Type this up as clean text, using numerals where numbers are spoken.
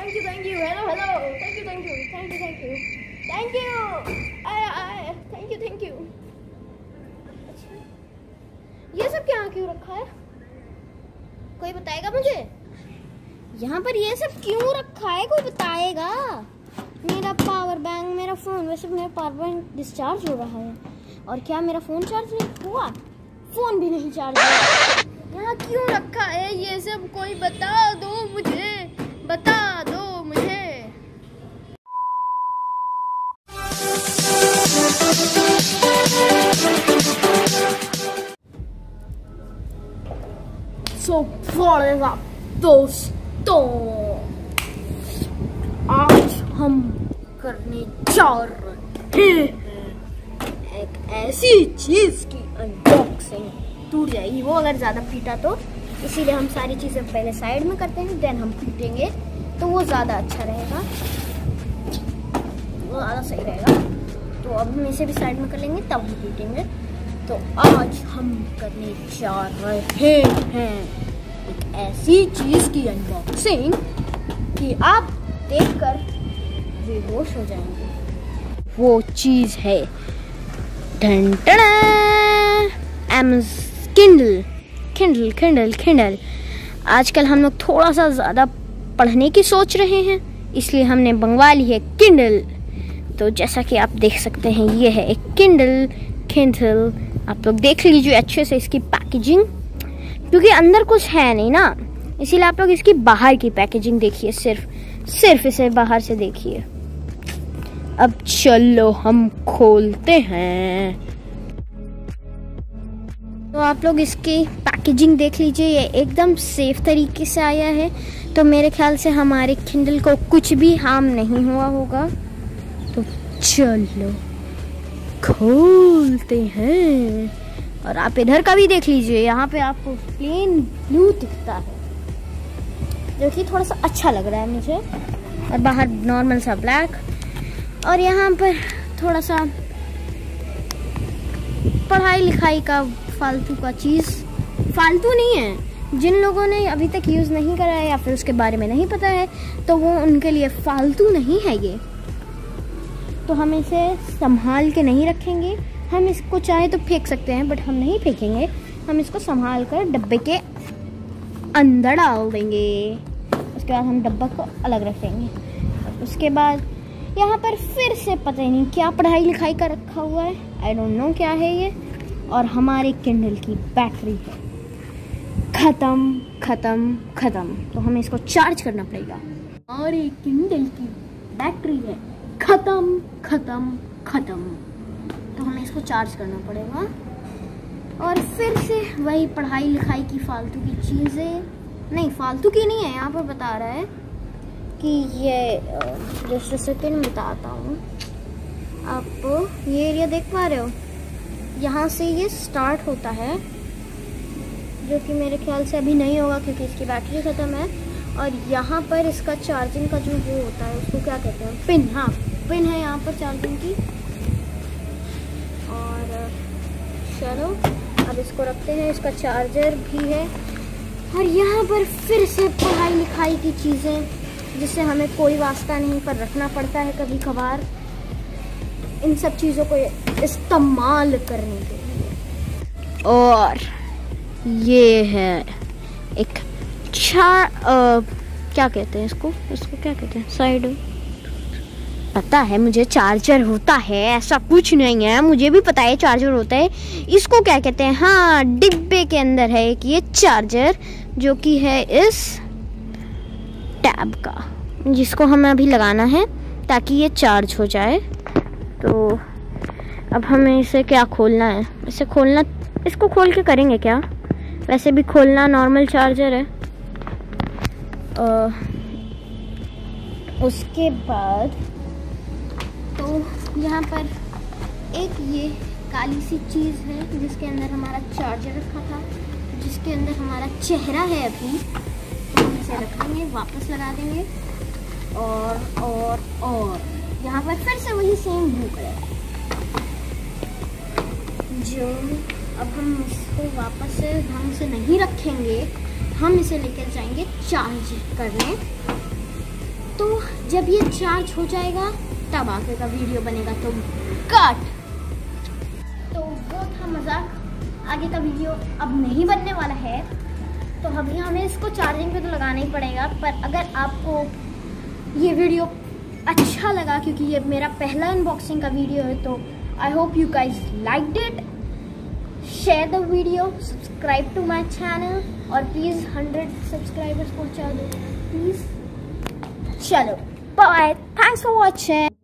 Thank you, hello hello, thank you thank you thank you thank you thank you thank you. अच्छा ये सब क्या क्यों रखा है, कोई बताएगा मुझे? यहाँ पर ये सब क्यों रखा है, कोई बताएगा? मेरा पावर बैंक, मेरा फ़ोन, वैसे मेरा पावर बैंक डिस्चार्ज हो रहा है। और क्या मेरा फ़ोन चार्ज नहीं हुआ? फ़ोन भी नहीं चार्ज हुआ। यहाँ क्यों रखा है ये सब, कोई बता दो मुझे, बता दो मुझे। So what up दोस्तों, आज हम करने जा रहे हैं एक ऐसी चीज की अनबॉक्सिंग। टूट जाएगी वो अगर ज्यादा फीटा तो, इसीलिए हम सारी चीजें पहले साइड में करते हैं, देन हम फीटेंगे तो वो ज्यादा अच्छा रहेगा, वो ज्यादा सही रहेगा। तो अब हम इसे भी साइड में कर लेंगे तब हम फीटेंगे। तो आज हम करने जा रहे हैं एक ऐसी चीज की अनबॉक्सिंग कि आप देखकर बेहोश हो जाएंगे। वो चीज है किंडल। आजकल हम लोग थोड़ा सा ज़्यादा पढ़ने की सोच रहे हैं, इसलिए हमने मंगवा ली है किंडल। तो जैसा कि आप देख सकते हैं ये है एक किंडल। आप लोग देख लीजिए अच्छे से इसकी पैकेजिंग, क्योंकि अंदर कुछ है नहीं ना, इसीलिए आप लोग इसकी बाहर की पैकेजिंग देखिए, सिर्फ इसे बाहर से देखिए। अब चलो हम खोलते हैं। तो आप लोग इसकी पैकेजिंग देख लीजिए, ये एकदम सेफ तरीके से आया है, तो मेरे ख्याल से हमारे किंडल को कुछ भी हार्म नहीं हुआ होगा। तो चलो खोलते हैं। और आप इधर का भी देख लीजिए, यहाँ पे आपको प्लेन ब्लू दिखता है, जो कि थोड़ा सा अच्छा लग रहा है मुझे, और बाहर नॉर्मल सा ब्लैक। और यहाँ पर थोड़ा सा पढ़ाई लिखाई का फालतू का चीज़, फालतू नहीं है, जिन लोगों ने अभी तक यूज़ नहीं करा है या फिर उसके बारे में नहीं पता है तो वो उनके लिए फालतू नहीं है ये। तो हम इसे संभाल के नहीं रखेंगे, हम इसको चाहे तो फेंक सकते हैं, बट हम नहीं फेंकेंगे, हम इसको संभाल कर डब्बे के अंदर डाल देंगे। उसके बाद हम डब्बा को अलग रखेंगे। उसके बाद यहाँ पर फिर से पता ही नहीं क्या पढ़ाई लिखाई का रखा हुआ है, आई डोंट नो क्या है ये। और हमारे किंडल की बैटरी है खत्म, तो हमें इसको चार्ज करना पड़ेगा। हमारे किंडल की बैटरी है खत्म, तो हमें इसको चार्ज करना पड़ेगा। और फिर से वही पढ़ाई लिखाई की फालतू की चीज़ें, नहीं फालतू की नहीं है, यहाँ पर बता रहा है कि ये जस्ट सेकेंड बताता हूँ। आप ये एरिया देख पा रहे हो, यहाँ से ये स्टार्ट होता है, जो कि मेरे ख्याल से अभी नहीं होगा क्योंकि इसकी बैटरी ख़त्म है। और यहाँ पर इसका चार्जिंग का जो वो होता है उसको क्या कहते हैं, पिन, हाँ पिन है यहाँ पर चार्जिंग की। और चलो अब इसको रखते हैं, इसका चार्जर भी है। और यहाँ पर फिर से पढ़ाई लिखाई की चीज़ें, जिससे हमें कोई वास्ता नहीं पर रखना पड़ता है कभी कभार इन सब चीज़ों को इस्तेमाल करने के लिए। और ये है एक क्या कहते हैं इसको क्या कहते हैं, साइड, पता है मुझे चार्जर होता है, ऐसा कुछ नहीं है, मुझे भी पता है चार्जर होता है। इसको क्या कहते हैं, हाँ डिब्बे के अंदर है एक ये चार्जर, जो कि है इस टैब का, जिसको हमें अभी लगाना है ताकि ये चार्ज हो जाए। तो अब हमें इसे क्या खोलना है, इसको खोल के करेंगे क्या, वैसे भी खोलना नॉर्मल चार्जर है। उसके बाद तो यहाँ पर एक ये काली सी चीज़ है जिसके अंदर हमारा चार्जर रखा था, जिसके अंदर हमारा चेहरा है अभी, तो हम इसे रखेंगे, वापस लगा देंगे। और यहाँ पर फिर से वही सेम ब्लू कलर, जो अब हम इसको वापस से ढंग से नहीं रखेंगे, हम इसे लेकर जाएंगे चार्ज करने। तो जब ये चार्ज हो जाएगा तब आगे का वीडियो बनेगा, तो कट। तो वो था मजाक, आगे का वीडियो अब नहीं बनने वाला है। तो अभी हमें इसको चार्जिंग पे तो लगाना ही पड़ेगा। पर अगर आपको ये वीडियो अच्छा लगा, क्योंकि ये मेरा पहला अनबॉक्सिंग का वीडियो है, तो I hope you guys liked it. Share the video, subscribe to my channel और प्लीज़ 100 सब्सक्राइबर्स पहुंचा दो प्लीज़। चलो बाय, थैंक्स फॉर वॉचिंग।